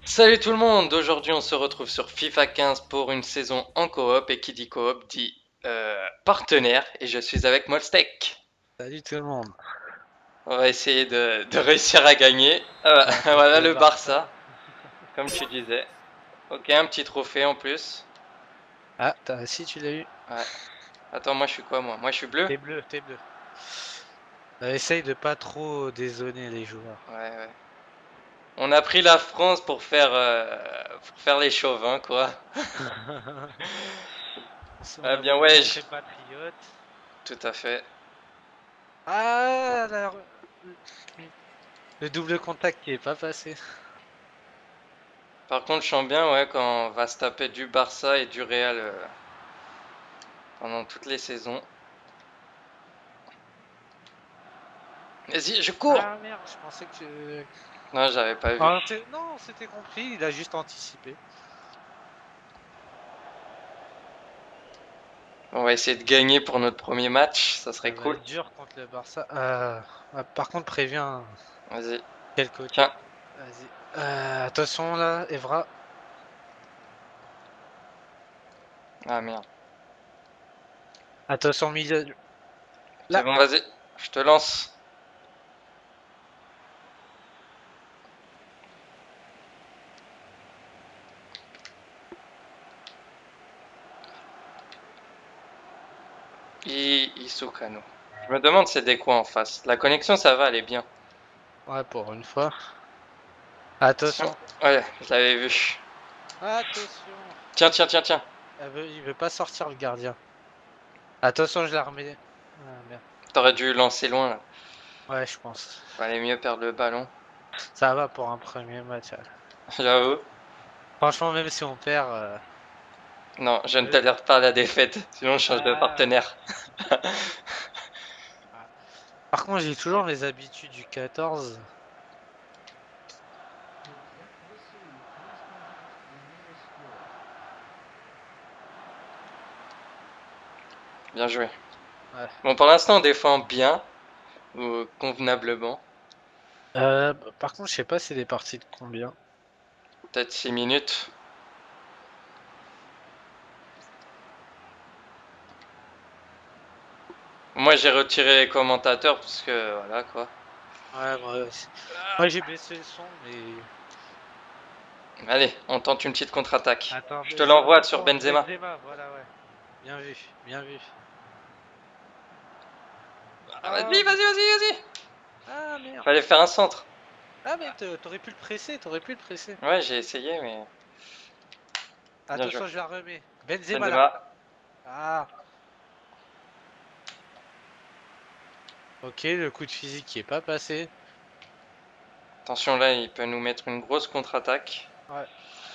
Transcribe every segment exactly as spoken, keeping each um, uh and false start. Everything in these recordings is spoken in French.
Salut tout le monde, aujourd'hui on se retrouve sur FIFA quinze pour une saison en coop et qui dit coop dit euh, partenaire et je suis avec Molstek. Salut tout le monde. On va essayer de, de réussir à gagner. Ah, Ouais, contre voilà le le Barça, Barça. comme tu disais. Ok, un petit trophée en plus. Ah, t'as- si tu l'as eu. Ouais. Attends, moi je suis quoi moi Moi je suis bleu. T'es bleu, t'es bleu. Euh, essaye de pas trop dézonner les joueurs. Ouais, ouais. On a pris la France pour faire, euh, pour faire les chauves, hein, quoi. On Ah a bien voulu ouais, montrer j- patriote. tout à fait. Ah, la re- le double contact qui est pas passé. Par contre, je sens bien ouais, quand on va se taper du Barça et du Real euh, pendant toutes les saisons. Vas-y, je cours! Ah merde, je pensais que... Non, j'avais pas vu. Ah, t'es- non, c'était compris, il a juste anticipé. On va essayer de gagner pour notre premier match, ça Ça serait va cool. être dur contre le Barça. Euh, ah, par contre, préviens Vas-y. quel côté. Tiens. Vas-y. Euh, attention là, Evra. Ah merde. Attention milieu. C'est Là. bon, vas-y. Je te lance. I Isukano. Je me demande c'est des quoi en face. La connexion, ça va, elle est bien. Ouais, pour une fois. Attention. Attention. Ouais, je l'avais vu. Attention. Tiens, tiens, tiens, tiens. Elle veut- il veut pas sortir le gardien. Attention, je la remets. Ah merde. T'aurais dû lancer loin là. Ouais, je pense. Fallait mieux perdre le ballon. Ça va pour un premier match. Là. J'avoue. Franchement, même si on perd. euh, Non, je ne euh, tolère pas la défaite. Sinon, je change de ah, partenaire. ah. Par contre, j'ai toujours mes habitudes du quatorze. Bien joué. Ouais. Bon, pour l'instant, on défend bien. Ou convenablement. Euh, par contre, je sais pas c'est des parties de combien. Peut-être six minutes. Moi j'ai retiré les commentateurs parce que voilà quoi. Ouais, moi, aussi. Moi j'ai baissé le son, mais. Allez, on tente une petite contre-attaque. Attends, Je te je- l'envoie sur attends, Benzema. Benzema, voilà, ouais. Bien vu, bien vu. Ah, Ah, vas-y, vas-y, mais. vas-y, vas-y. Ah merde. Fallait faire un centre. Ah, mais t'a- t'aurais pu le presser, t'aurais pu le presser. Ouais, j'ai essayé, mais bien joué. Attention, je la remets. Benzema là. Benzema. Ah, ok, le coup de physique qui est pas passé. Attention là, il peut nous mettre une grosse contre-attaque. Ouais.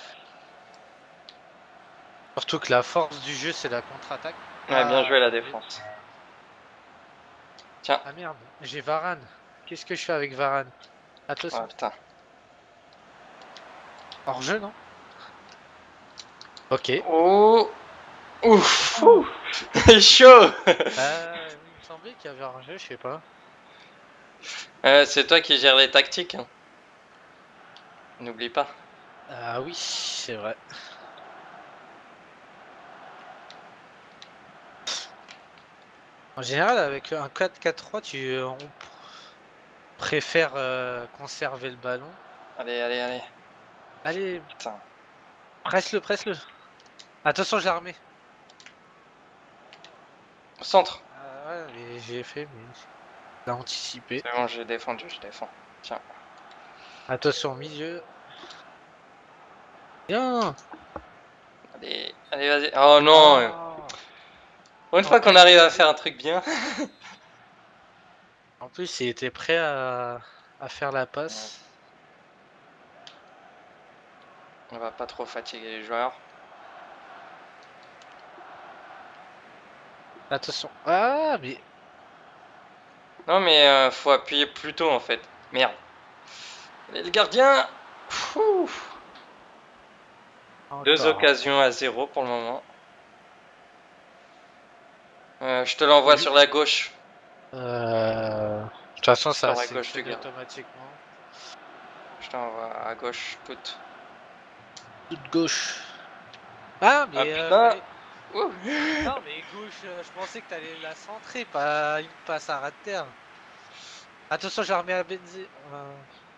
Surtout que la force du jeu, c'est la contre-attaque. Ouais, bien Ah, joué la bien vu. défense. Tiens. Ah merde, j'ai Varane. Qu'est-ce que je fais avec Varane? Oh Attention. putain. Hors jeu, non? Ok. Oh. Ouf. Ouh. Chaud. Euh, il me semblait qu'il y avait hors jeu, je sais pas. Euh, c'est toi qui gères les tactiques. Hein. N'oublie pas. Ah oui, c'est vrai. En général, avec un quatre quatre trois, tu, on préfère euh, conserver le ballon. Allez, allez, allez. Allez, Putain. presse-le, presse-le. Attention, je l'ai remis. Centre. Ah ouais, mais j'ai fait, mais il a anticipé. C'est bon, j'ai défendu, je défends. Tiens. Attention, milieu. Bien. Allez, allez, vas-y. Oh non. Oh. Pour une En fois qu'on plus, arrive à faire un truc bien. en plus, il était prêt à, à faire la Ouais. passe. On va pas trop fatiguer les joueurs. Attention. Ah, mais Non mais euh, faut appuyer plus tôt en fait. Merde. Allez le gardien. Ouh. Deux encore. occasions à zéro pour le moment. Euh, je te l'envoie Lui- sur la gauche. Euh, De toute façon, ça Sur la gauche du sélectionne gardien. automatiquement. Je t'envoie à gauche toute. Toute gauche. Ah, mais. Ah euh, putain. fallait- Ouh. Non, mais gauche, euh, je pensais que t'allais la centrer, pas une passe à ras de terre. Attention, je la remets à Benzé. Euh,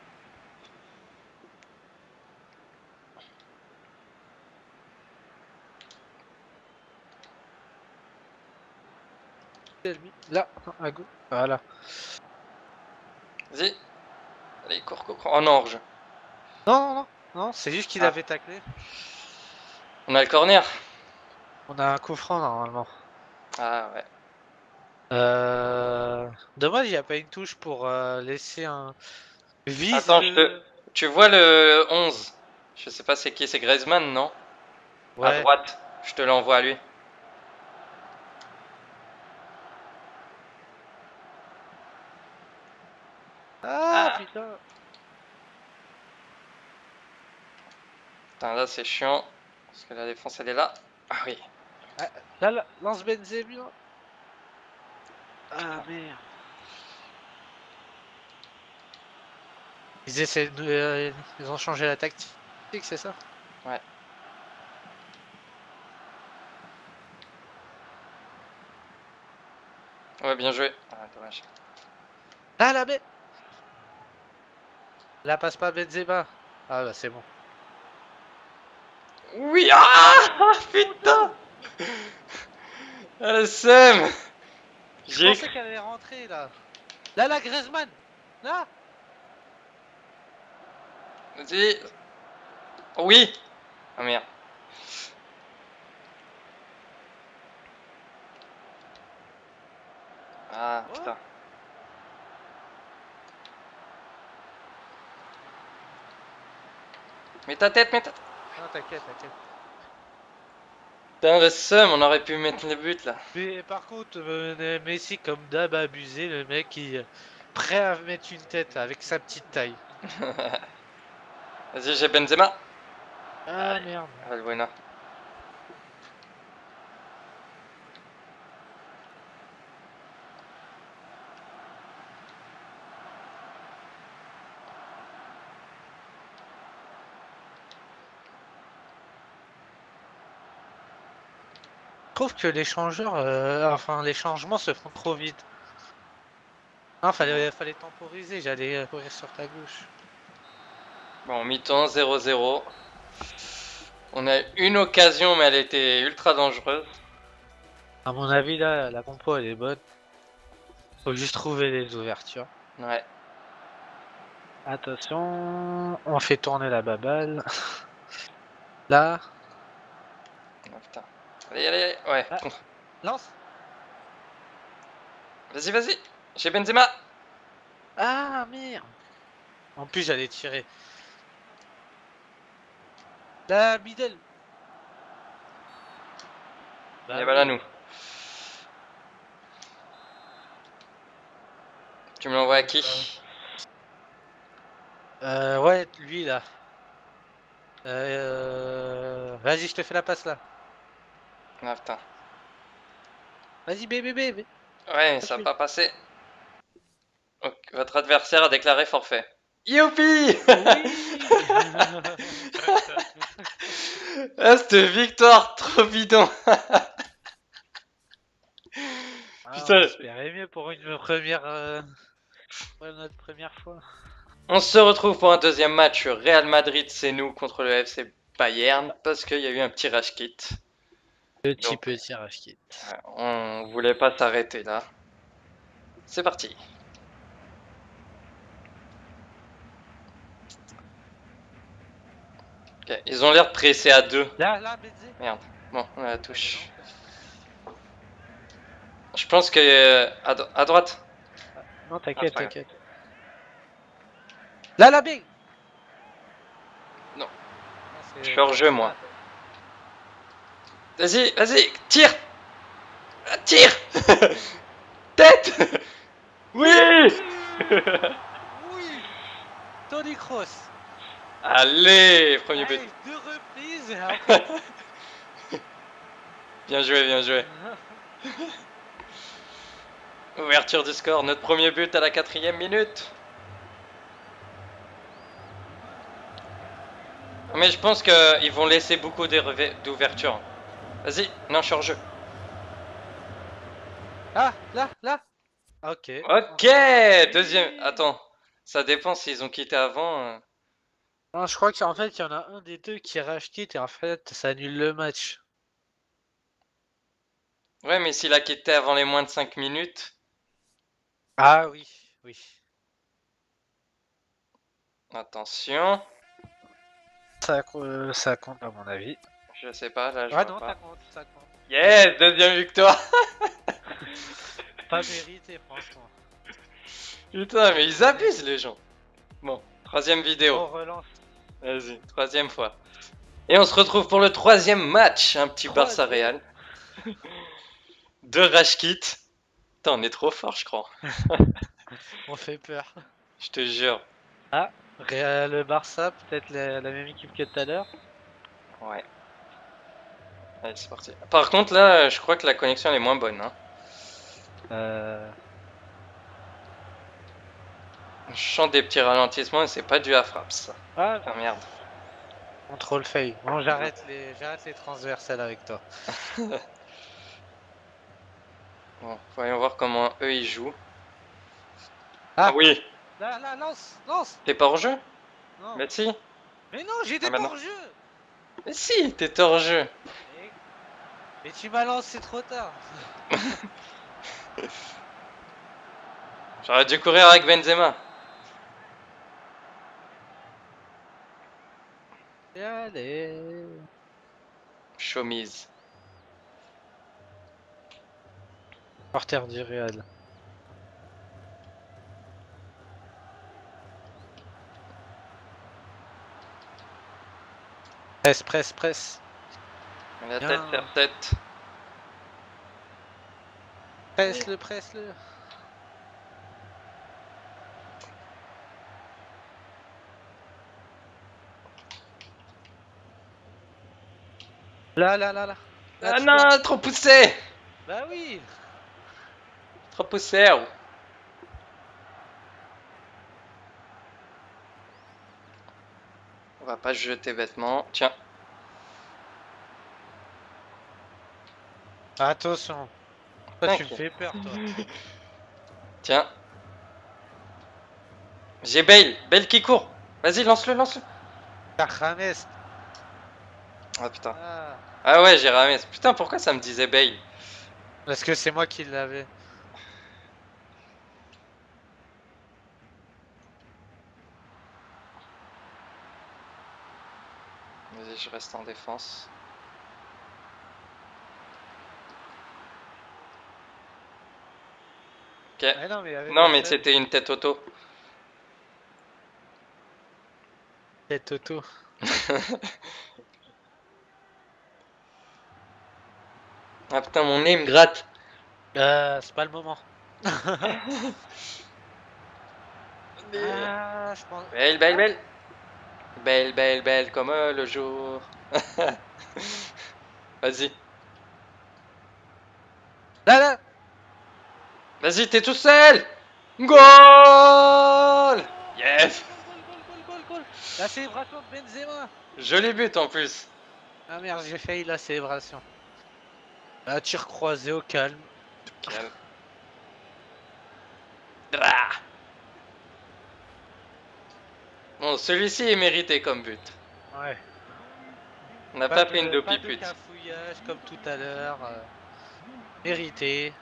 Là, à gauche. Voilà. Vas-y. Allez, cours, cours, cours. Oh non, hors-jeu. Non, non, non, non, c'est juste qu'il Ah. avait taclé. On a le corner. On a un coup franc normalement. Ah ouais. Euh... Dommage, il n'y a pas une touche pour euh, laisser un. Vise Attends, je te. le. Tu vois le onze. Je sais pas c'est qui, c'est Griezmann, non? À Ouais. droite. Je te l'envoie à lui. Ah Ah. putain. Putain, là c'est chiant. Parce que la défense elle est là. Ah oui. Ah, là, là, lance Benzema. Ah merde. Ils essaient de. euh, Ils ont changé la tactique, c'est ça? Ouais. Ouais, bien joué. Ah, dommage. Ah la bête. Là passe pas Benzema. Ah bah c'est bon. Oui, ah putain. Ah, le seum. Je J'ai pensais qu'elle allait rentrer là. Là là Griezmann. Là. Vas-y. Oui. Ah merde. Ah Oh. putain. Mets ta tête, mets ta tête. Non t'inquiète, t'inquiète. Putain, le seum, on aurait pu mettre le but là. Mais par contre, euh, Messi comme d'hab a abusé, le mec il est prêt à mettre une tête avec sa petite taille. Vas-y, j'ai Benzema. Ah Allez. merde. Ah, le bueno. Je trouve que les changeurs, euh, enfin les changements se font trop vite. Non, fallait, fallait temporiser, j'allais euh, courir sur ta gauche. Bon, mi-temps, zéro zéro. On a une occasion, mais elle était ultra dangereuse. À mon avis, là, la compo elle est bonne. Faut juste trouver les ouvertures. Ouais. Attention, on fait tourner la baballe. Là, Oh, putain. Allez, allez, allez. Ouais. ah, lance. Vas-y, vas-y. J'ai Benzema. Ah merde. En plus, j'allais tirer. La middle. Bah Et voilà, oui. nous. Tu me l'envoies à qui? Euh, ouais, lui là. Euh, Vas-y, je te fais la passe là. Ah, putain. Vas-y, bébé, bébé. Ouais, mais ça n'a pas passé. Ok, votre adversaire a déclaré forfait. Youpi! Oui. Ah, cette victoire trop bidon. Ah, on Putain. espérait mieux pour une première, euh, pour notre première fois. On se retrouve pour un deuxième match. Real Madrid, c'est nous contre le F C Bayern. Parce qu'il y a eu un petit rage kit. Petit Donc, petit rashkit. on voulait pas s'arrêter là. C'est parti. Ok, ils ont l'air pressés à deux. Là, là, Benzé. Merde. Bon, on a la touche. Je pense que euh, à, do- à droite. Non, Ah, c'est t'inquiète, pas grave. t'inquiète. Là, la big. Non. c'est- Je suis hors jeu, moi. Ah, Vas-y, vas-y, tire. Ah, tire. Tête. Oui. oui. Tony Kroos. Allez, premier but. Allez, deux reprises et après. Bien joué, bien joué. Ouverture du score, notre premier but à la quatrième minute. Mais je pense qu'ils vont laisser beaucoup d'ouverture. Vas-y, non, je suis hors jeu. Ah, là, là. Ok. Ok, Encore un deuxième. but. Attends, ça dépend s'ils ont quitté avant. euh. Non, je crois qu'en fait, il y en a un des deux qui rage quitte et en fait, ça annule le match. Ouais, mais s'il a quitté avant les moins de cinq minutes. Ah oui, oui. Attention. Ça, co- euh, ça compte à mon avis. Je sais pas, là je Ah vois non, ça pas. compte, ça compte. Yes, deuxième victoire. Pas mérité, franchement. Putain, mais ils abusent les gens. Bon, troisième vidéo. On relance. Vas-y, troisième fois. Et on se retrouve pour le troisième match, un petit Barça Troisième. Real. De Rashkit. Putain, on est trop fort, je crois. On fait peur. Je te jure. Ah, Real Barça, peut-être la, la même équipe que tout à l'heure. Ouais. Allez, c'est parti. Par contre, là, je crois que la connexion elle est moins bonne. Hein. Euh... Je chante des petits ralentissements et c'est pas dû à Fraps. Ça. Ah, Putain, merde. contrôle fail. Bon, j'arrête les, j'arrête les transversales avec toi. Bon, voyons voir comment eux ils jouent. Ah, Ah, oui. là, là, lance, lance. T'es pas hors jeu? Non. Bah si. Mais non, j'étais Ah bah pas non. hors jeu. Mais si, t'es hors jeu. Mais, mais tu m'as lancé trop tard. J'aurais dû courir avec Benzema. Et allez. Chemise. Porteur du Real. Presse, presse, presse. La Bien. tête faire tête. Presse-le, presse-le. Là, là, là, là. Là, Ah tu peux non, rentrer. trop poussé. Bah oui. Trop poussé. Oh. On va pas jeter bêtement. Tiens. Attention. Toi, tu me T'inquiète. fais peur, toi. Tiens. J'ai Bale. Bale qui court. Vas-y, lance-le, lance-le. Ah, James. Ah putain. Ah. Ah ouais, j'ai ramé. Putain, pourquoi ça me disait Bale? Parce que c'est moi qui l'avais. Vas-y, je reste en défense. Ok. Ah non, mais avec Non, la mais salle, c'était une tête auto. c'est Toto. Ah putain, mon nez me gratte. Euh, c'est pas le moment. Mais- Ah, je pense. Belle, belle, Ah. belle. Belle, belle, belle comme le jour. Vas-y. Là, là. Vas-y, t'es tout seul. Goal. Yes. Goal, goal, goal, goal, goal, goal. La célébration de Benzema. Joli but en plus. Ah merde, j'ai failli la célébration. Un tir croisé au calme. Calme. Drah. Bon, celui-ci est mérité comme but. Ouais. On n'a pas, fait une de, double pas de pute. cafouillage comme tout à l'heure. euh, mérité.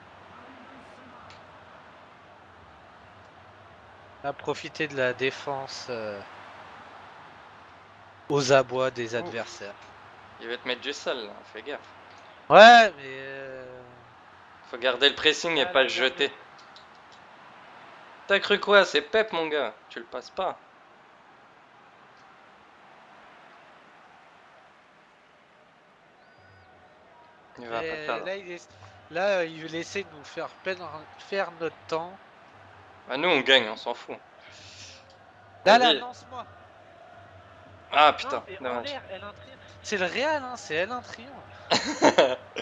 A profité de la défense euh, aux abois des Ouh. adversaires. Il va te mettre du sol, là. Fais gaffe. Ouais, mais. Euh... Faut garder le pressing et Ah, pas là, le bien jeter. joué. T'as cru quoi? C'est Pep, mon gars. Tu le passes pas. Il va pas Et perdre. là, il est... là, il essaie de nous faire perdre- faire notre temps. Bah, nous, on gagne, on s'en fout. Là, là, Vas-y. lance-moi. Ah, Non, putain, mais en dommage. l'air, elle un triomphe. C'est le Real, hein, c'est elle un triomphe.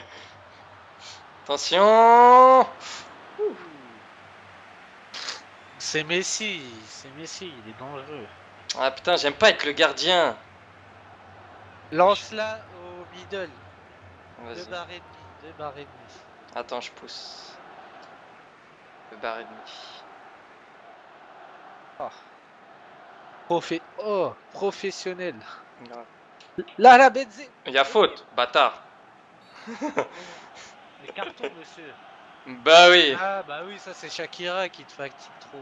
Attention. C'est Messi, c'est Messi, il est dangereux. Ah putain, j'aime pas être le gardien. Lance-la au middle. Deux Vas-y. barres et demi. Deux barres et demi. Attends, je pousse. Deux barres et demi. Oh. Profe... oh, professionnel. Grave. Là, là, Benzé. Il y a faute, bâtard. Les cartons, monsieur. Bah oui. Ah, bah oui, ça, c'est Shakira qui te fatigue trop.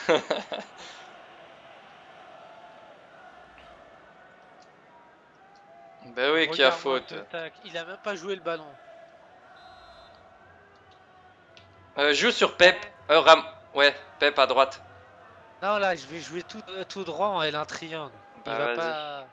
Bah oui, qu'il y a Regarde-moi faute. ce tac. Il a même pas joué le ballon. Euh, joue sur Pep. Euh, Ram. Ouais, Pep à droite. Non, là, je vais jouer tout, euh, tout droit en L un triangle. Il Bah va vas-y. pas...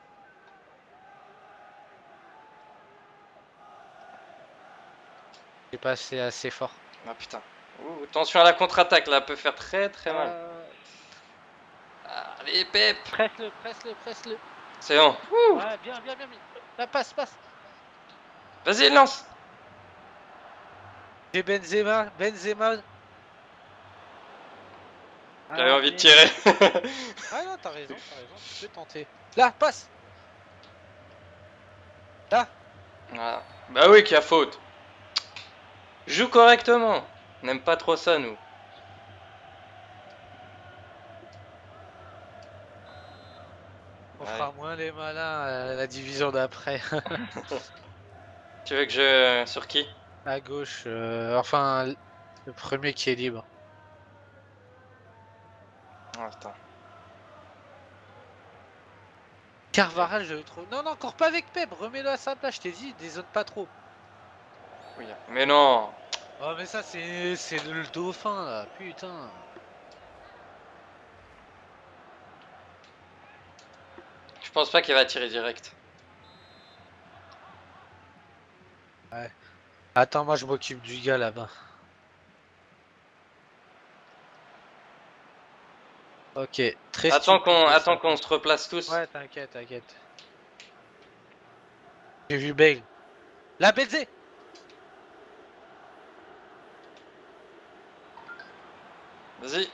J'ai passé assez fort. Ah putain. Ouh, attention à la contre-attaque, là, peut faire très très mal. Euh, Allez, Pep. Presse-le, presse-le, presse-le. C'est bon. Ouh. Ouais, bien, bien, bien, bien. Là, passe, passe. Vas-y, lance. J'ai Benzema, Benzema. J'avais Ah, envie de merde. tirer. Ah non, t'as raison, t'as raison, tu peux tenter. Là, passe. Là. Voilà. Bah oui, qu'il y a faute. Joue correctement. On n'aime pas trop ça, nous. On Ouais. fera moins les malins à la division d'après. Tu veux que je... Sur qui? À gauche, euh, enfin, le premier qui est libre. Oh, putain. Carvajal, je le trouve. Non, non, encore pas avec Pep, remets-le à sa place, je t'ai dit, dézone pas trop. Oui. Mais non. Oh, mais ça, c'est c'est le dauphin là, putain. Je pense pas qu'il va tirer direct. Ouais. Attends, moi je m'occupe du gars là-bas. Ok, très Attends stupide qu'on de attends sa qu'on part. se replace tous. Ouais, t'inquiète, t'inquiète. J'ai vu Bale. La Benzé. Vas-y.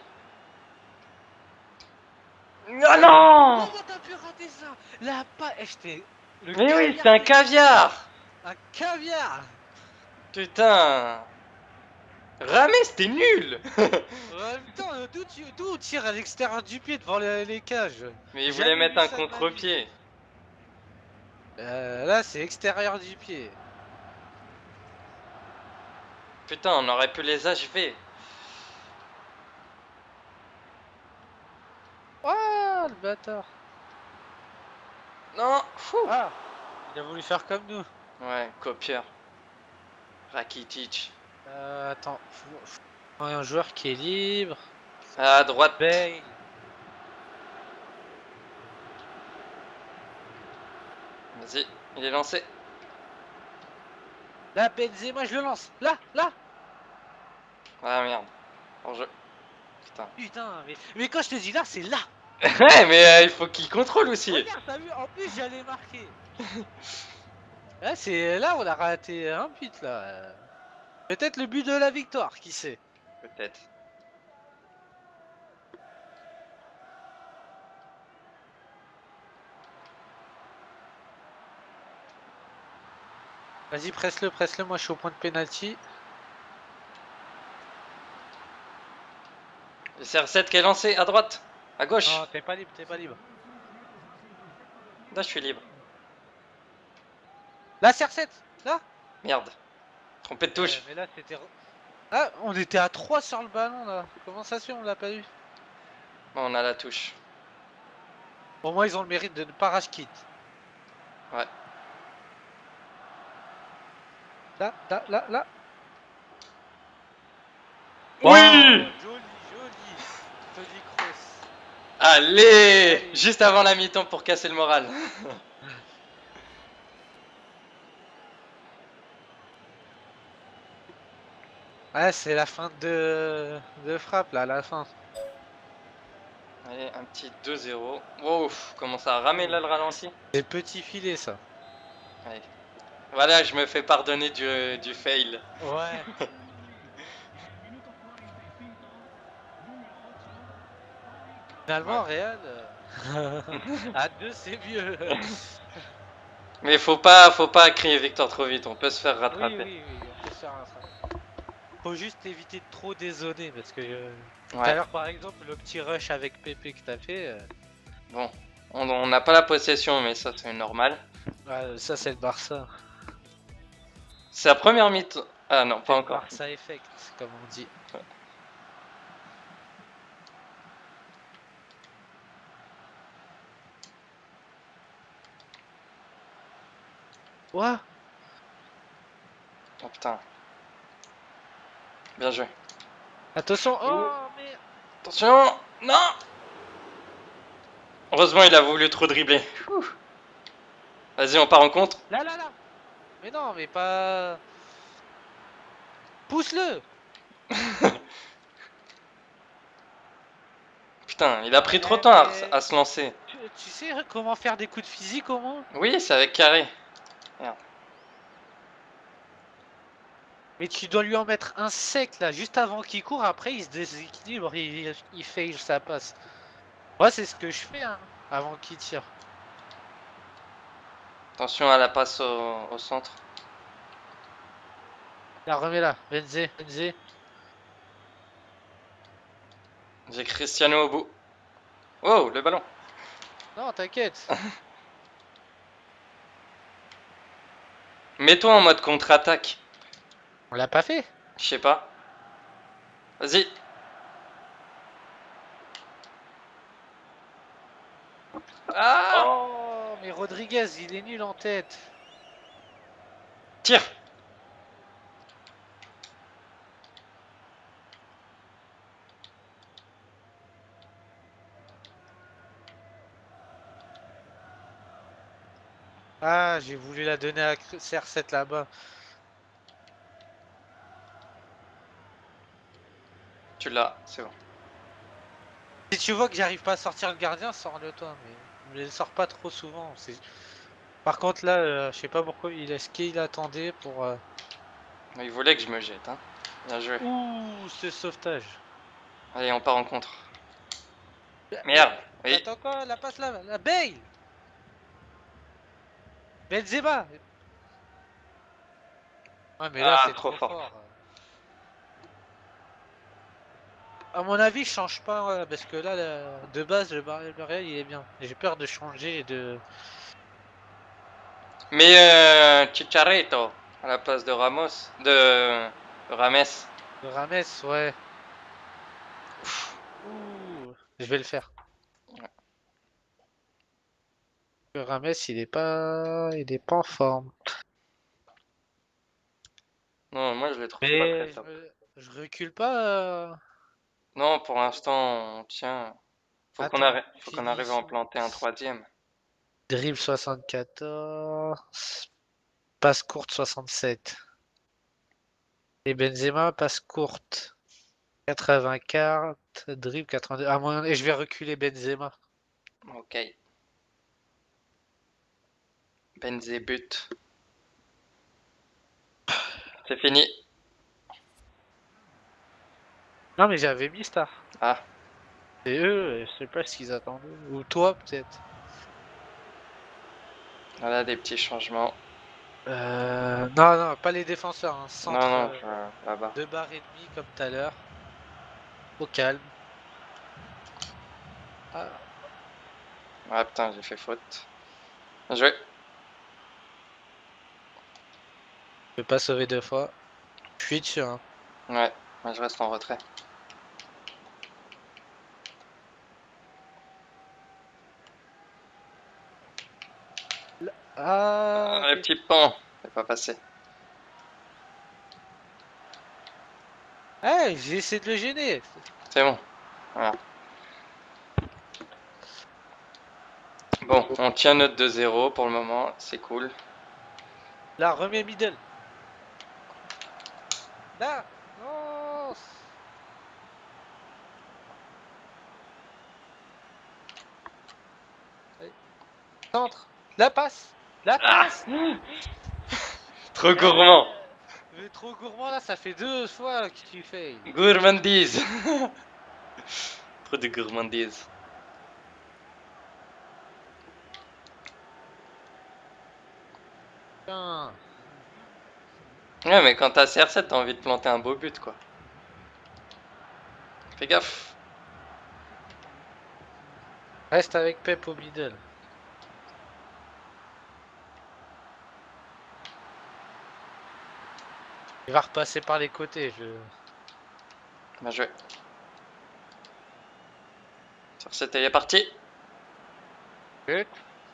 Ah non. Comment t'as pu rater ça? La pas. Eh, j'étais. Le Mais oui, caviar c'est un de- caviar. Un caviar. Putain. Ramé, c'était nul. En même temps, euh, d'où tu... d'où on tire à l'extérieur du pied devant les, les cages? Mais il voulait Jamais mettre vu un ça de ma vie. contre-pied. Euh, là, c'est extérieur du pied. Putain, on aurait pu les achever. Oh, le bâtard. Non. Fou. Ah, il a voulu faire comme nous. Ouais, copieur. Rakitic. Euh, attends. Faut... faut un joueur qui est libre. À droite. Bale. Vas-y, il est lancé. Là, Benzema, je le lance. Là, là. Ah merde. En jeu. Putain. Putain, mais, mais quand je te dis là, c'est là. Ouais, mais euh, il faut qu'il contrôle aussi. Regarde, t'as vu, en plus j'allais marquer. Là, c'est là, on a raté un but là. Euh, Peut-être le but de la victoire, qui sait. Peut-être. Vas-y, presse-le, presse-le, moi je suis au point de pénalty. Le C R sept qui est lancé à droite. À gauche. Non, t'es pas libre, t'es pas libre. Là, je suis libre. Là, C R sept, là. Merde. Trompé de touche. Ouais, mais là, c'était. Ah, on était à trois sur le ballon là. Comment ça se fait, on l'a pas eu? Bon, on a la touche. Au moins, ils ont le mérite de ne pas rage kit. Ouais. Là, là, là, là. Oui. Joli, joli. Tony Kroos. Allez, Allez. juste avant la mi-temps pour casser le moral. Ouais, c'est la fin de... de frappe là, à la fin. Allez, un petit deux zéro. Wow, comment ça a ramé là le ralenti. C'est le petit filet ça. Allez. Voilà, je me fais pardonner du, du fail. Ouais. Finalement, Ouais. Real, euh, à deux, c'est mieux. Mais faut pas, faut pas crier victoire trop vite, on peut se faire Oui, rattraper. oui, oui, on peut se faire rattraper. Faut juste éviter de trop dézonner parce que euh, tout à Ouais, l'heure par exemple le petit rush avec Pépé que t'as fait, euh, bon. On on n'a pas la possession, mais ça c'est normal. ah, ça c'est le Barça. C'est la première mi-temps. Ah non, pas C'est le encore. Barça effect comme on dit. Quoi? Oh putain. Bien joué. Attention, Oh. oh mais... Attention. Non. Heureusement, il a voulu trop dribbler. Ouh. Vas-y, on part en contre. Là là là! Mais non mais pas... Pousse-le! Putain, il a pris trop de Ouais temps à, mais... à se lancer. Tu, tu sais comment faire des coups de physique au moins? Oui, c'est avec carré. Merde. Mais tu dois lui en mettre un sec là, juste avant qu'il court, après il se déséquilibre, il, il fail sa passe. Moi c'est ce que je fais hein, avant qu'il tire. Attention à la passe au, au centre. Là, remets là, Benzé, Benzé. J'ai Cristiano au bout. Wow, le ballon. Non, t'inquiète. Mets-toi en mode contre-attaque. On l'a pas fait. Je sais pas. Vas-y. Ah. Oh, mais Rodriguez, il est nul en tête. Tire. Ah, j'ai voulu la donner à C R sept là-bas. Tu l'as, c'est bon. Si tu vois que j'arrive pas à sortir le gardien, sors-le toi, mais je le sors pas trop souvent. Par contre là, euh, je sais pas pourquoi il est ce qu'il attendait pour... Euh... Il voulait que je me jette, hein. Bien joué. Ouh, ce sauvetage. Allez, on part en contre. Mais, Merde. Oui. attends quoi, la passe là, la Bale. Benzema. Ouais mais là Ah, c'est trop trop fort. fort. À mon avis, je change pas euh, parce que là, le- de base, le Bar- le Real il est bien. J'ai peur de changer et de. Mais euh, Chicharito à la place de Ramos. De, de Rames. de Rames, ouais. Ouh, je vais le faire. Le Rames, il est pas, il est pas en forme. Non, moi je les trouve pas très Mais je, top. me- je recule pas. euh, Non, pour l'instant, on tient. Faut qu'on Attends, arri- faut qu'on arrive à en finition. planter un troisième. Dribble soixante-quatorze. Passe courte soixante-sept. Et Benzema, passe courte quatre-vingt-quatre. Dribble quatre-vingt-deux. Ah, mon- et je vais reculer Benzema. Ok. Benzé but. C'est fini. Non, mais j'avais mis Star. Ah, Et eux, je sais pas ce qu'ils attendaient. Ou toi, peut-être. voilà des petits changements. Euh, non, non, pas les défenseurs. Un Non, centre non, euh, je... là-bas. deux barres et demi comme tout à l'heure. Au calme. Ah, Ah putain, j'ai fait faute. Bien joué. je peux pas sauver deux fois. Je suis dessus. Hein. Ouais, moi je reste en retrait. Ah, Ah, le petit pan, c'est pas passé. hey, j'ai essayé de le gêner. C'est bon. Voilà. Bon, on tient notre deux zéro pour le moment, c'est cool. Là, remets middle. Là, non. Allez. Centre. La passe. La Ah, passe. trop Eh, gourmand. mais trop gourmand là, ça fait deux fois que tu fais. Gourmandise. Trop de gourmandise. Putain. Ouais, mais quand t'as C R sept, t'as envie de planter un beau but, quoi. Fais gaffe. Reste avec Pep au middle. Il va repasser par les côtés. Je... Bien joué. Sur cette, il est parti. Mais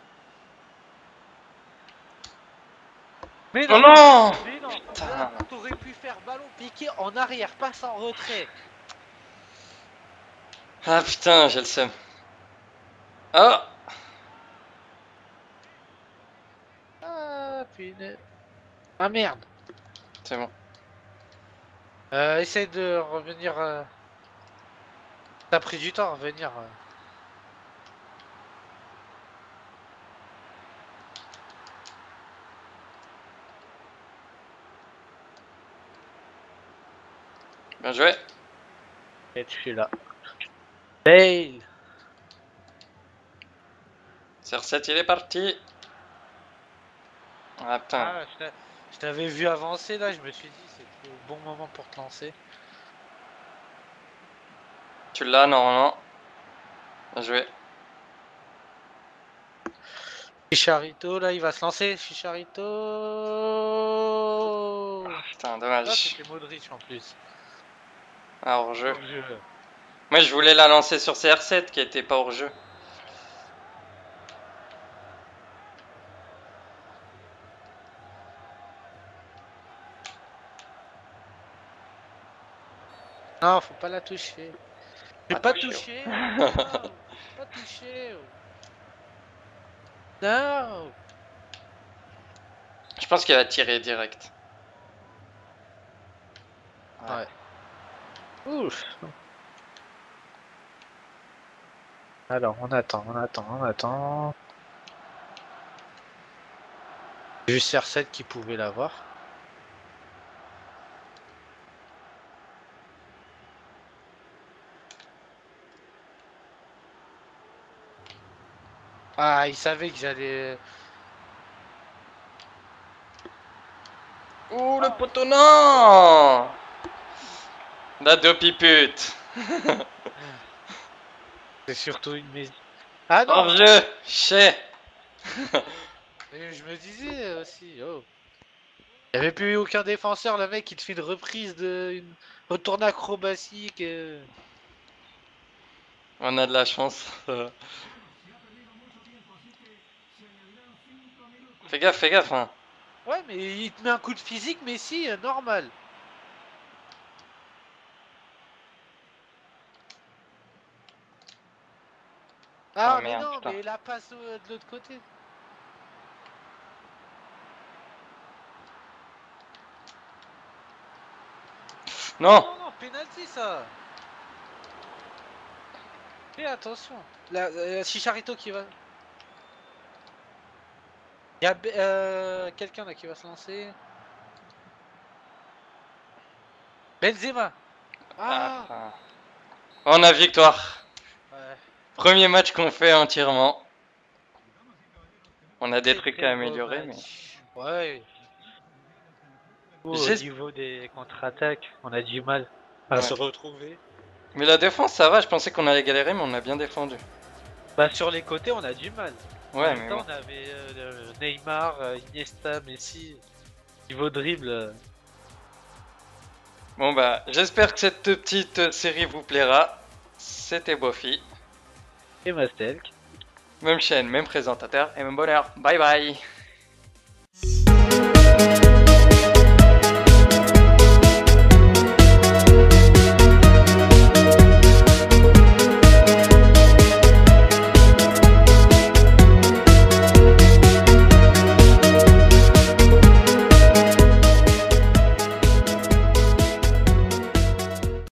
Oh non, non! mais non. Putain. Là, t'aurais pu faire ballon piqué en arrière, passe en retrait. Ah putain, j'ai le seum. Oh! Ah punaise. Ah merde. C'est bon. Euh, essaye de revenir. Euh... T'as pris du temps à revenir. Euh... Bien joué. Et tu es là. Bale. C R sept, il est parti. Ah putain. Ah, je t'a- je t'avais vu avancer là, je me suis dit c'est le bon moment pour te lancer. Tu l'as normalement. Bien joué. Chicharito là, il va se lancer. Chicharito. Putain, Ah, dommage. c'était Modric en plus. Ah, hors jeu. Hors jeu. Moi, je voulais la lancer sur C R sept qui était pas hors jeu. Non, faut pas la toucher. J'ai Pas pas touché, touché. Non, pas touché. Non. Je pense qu'il va tirer direct. Ouais. Ouf. Alors, on attend, on attend, on attend. Juste R sept qui pouvait l'avoir. Ah, il savait que j'allais. Ouh, le poteau, non! La dopipute. C'est surtout une maison. Ah non! Hors jeu, chais. Et je me disais aussi, oh. Il n'y avait plus aucun défenseur, le mec il te fait une reprise de une retourne acrobatique. euh. On a de la chance. Fais gaffe, fais gaffe, hein. Ouais, mais il te met un coup de physique, mais si, euh, normal. Ah Ah, mais merde, non, putain. mais la passe euh, de l'autre côté. Non! Non, non, penalty ça. Fais attention. La, euh, Chicharito qui va. Il y a euh, quelqu'un là qui va se lancer. Benzema. Ah, Ah. putain. On a victoire. Ouais. Premier match qu'on fait entièrement. On a des Très, trucs très à beau améliorer, mais... match. Ouais. Au J'es- niveau des contre-attaques, on a du mal à Ouais. se retrouver. Mais la défense, ça va, je pensais qu'on allait galérer, mais on a bien défendu. Bah sur les côtés, on a du mal. En Ouais, même mais temps, bon. on avait euh, Neymar, euh, Iniesta, Messi. Niveau dribble. euh, Bon bah, j'espère que cette petite série vous plaira. C'était Bofi. Et Mastelk. Même chaîne, même présentateur et même bonheur. Bye bye.